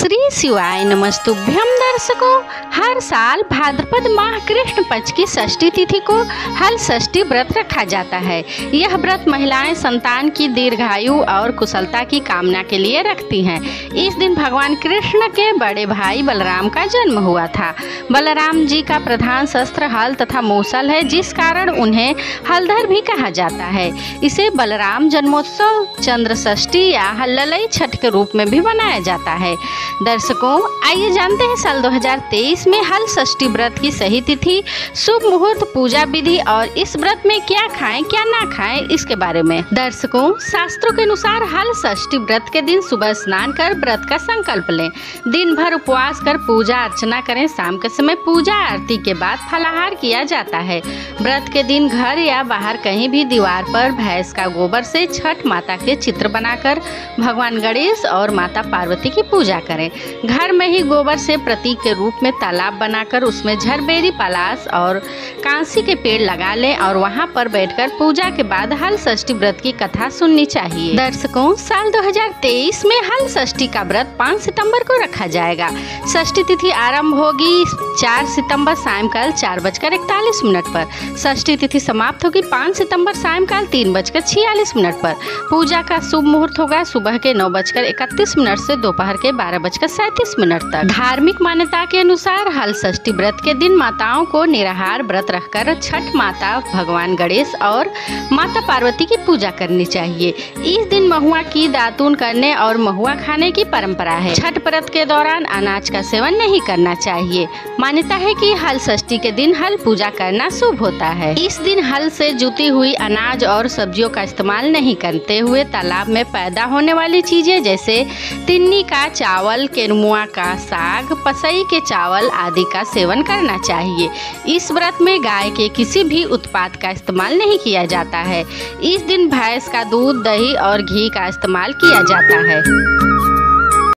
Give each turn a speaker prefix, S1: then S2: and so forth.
S1: श्री शिवाय नमस्तुभ्यम दर्शकों, हर साल भाद्रपद माह कृष्ण पक्ष की षष्ठी तिथि को हल षष्ठी व्रत रखा जाता है। यह व्रत महिलाएं संतान की दीर्घायु और कुशलता की कामना के लिए रखती हैं। इस दिन भगवान कृष्ण के बड़े भाई बलराम का जन्म हुआ था। बलराम जी का प्रधान शस्त्र हल तथा मूसल है, जिस कारण उन्हें हलधर भी कहा जाता है। इसे बलराम जन्मोत्सव, चंद्र षष्ठी या ललई छठ के रूप में भी मनाया जाता है। दर्शकों, आइए जानते हैं साल 2023 में हल षष्ठी व्रत की सही तिथि, शुभ मुहूर्त, पूजा विधि और इस व्रत में क्या खाएं क्या ना खाएं इसके बारे में। दर्शकों, शास्त्रों के अनुसार हल षष्ठी व्रत के दिन सुबह स्नान कर व्रत का संकल्प लें। दिन भर उपवास कर पूजा अर्चना करें। शाम के समय पूजा आरती के बाद फलाहार किया जाता है। व्रत के दिन घर या बाहर कहीं भी दीवार पर भैंस का गोबर से छठ माता के चित्र बनाकर भगवान गणेश और माता पार्वती की पूजा करें। घर में ही गोबर से प्रतीक के रूप में तालाब बनाकर उसमें झरबेरी, पलाश और कांसी के पेड़ लगा लें और वहां पर बैठकर पूजा के बाद हल षष्ठी व्रत की कथा सुननी चाहिए। दर्शकों, साल 2023 में हल षष्ठी का व्रत 5 सितंबर को रखा जाएगा। षष्ठी तिथि आरंभ होगी 4 सितंबर सायंकाल 4:41 पर। षष्ठी तिथि समाप्त होगी 5 सितंबर सायंकाल 3:46 पर। पूजा का शुभ मुहूर्त होगा सुबह के 9:31 से दोपहर के 12:37 तक। धार्मिक मान्यता के अनुसार हल षष्ठी व्रत के दिन माताओं को निराहार व्रत रखकर छठ माता, भगवान गणेश और माता पार्वती की पूजा करनी चाहिए। इस दिन महुआ की दातून करने और महुआ खाने की परंपरा है। छठ व्रत के दौरान अनाज का सेवन नहीं करना चाहिए। मान्यता है कि हल षष्ठी के दिन हल पूजा करना शुभ होता है। इस दिन हल से जुती हुई अनाज और सब्जियों का इस्तेमाल नहीं करते हुए तालाब में पैदा होने वाली चीजें जैसे तिन्नी का चावल, केरमुआ का साग, पसई के चावल आदि का सेवन करना चाहिए। इस व्रत में गाय के किसी भी उत्पाद का इस्तेमाल नहीं किया जाता है। इस दिन भैंस का दूध, दही और घी का इस्तेमाल किया जाता है।